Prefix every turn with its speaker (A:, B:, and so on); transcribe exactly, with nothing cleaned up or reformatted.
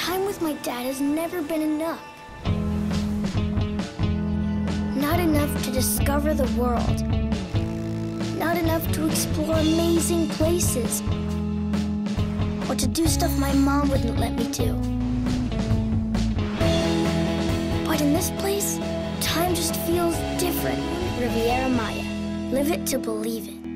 A: time with my dad has never been enough. Not enough to discover the world. Not enough to explore amazing places. Or to do stuff my mom wouldn't let me do. But in this place, time just feels different. Riviera Maya. Live it to believe it.